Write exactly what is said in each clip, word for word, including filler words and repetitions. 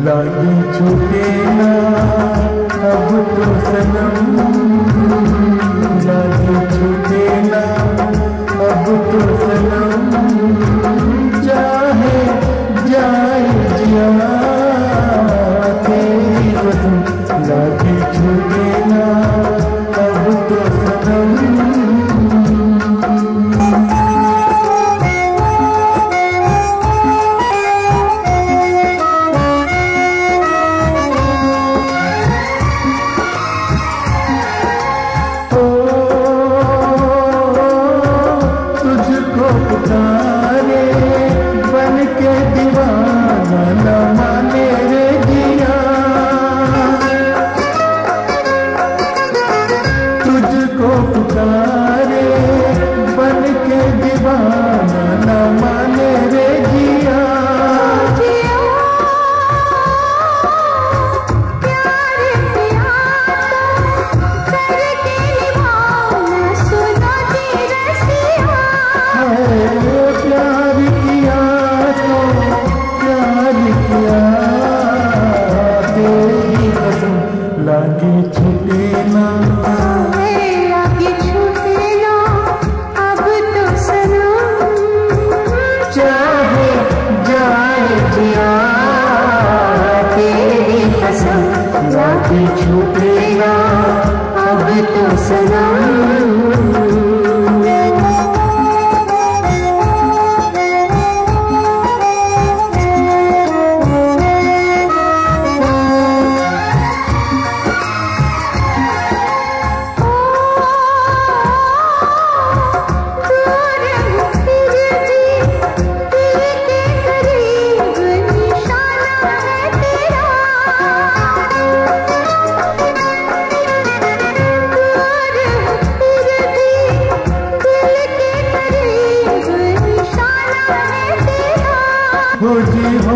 लागे छूटे ना अब तो सनम, लागे छूटे ना अब तो सनम, चाहे जाए जिया तेरी कसम, लागे छूटे ना अब तो सनम। पुकारे बन के दीवाना न माने रे जिया, तुझको पुकारे बन के दीवाना न माने रे जिया। प्यार किया तो प्यार किया तेरी कसम, लागे छूटे ना लागे छूटे ना अब तो सनम, चाहे जाए जिया तेरी कसम, लागे छूटे ना अब तो सनम। हो जी हो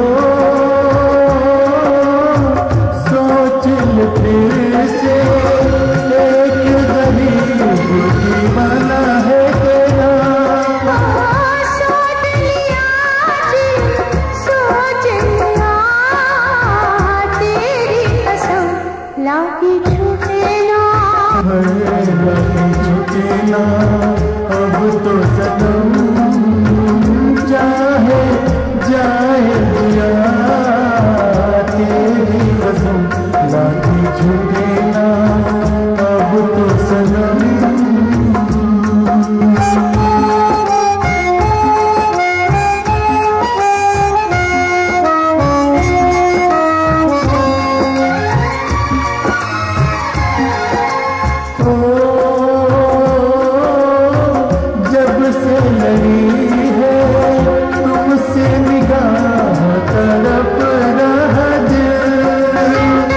सोच ले फिर से, एक गरीब दीवाना है तेरा, सोच लिया जी सोच लिया तेरी कसम, लागे छूटे ना लागे छूटे ना अब तो सनम, चाहे जाए जिया तेरी कसम, लागे छूटे ना अब तो सनम। जब से लड़ी है तुमसे निगाह तड़प रहा दिल,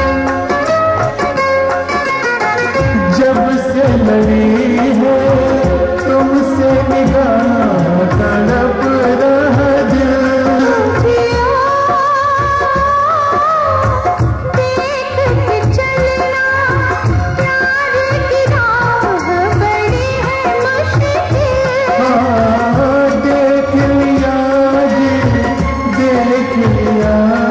जब से लड़ी है तुमसे निगाह तड़प रहा दिल। देख लिया जी देख लिया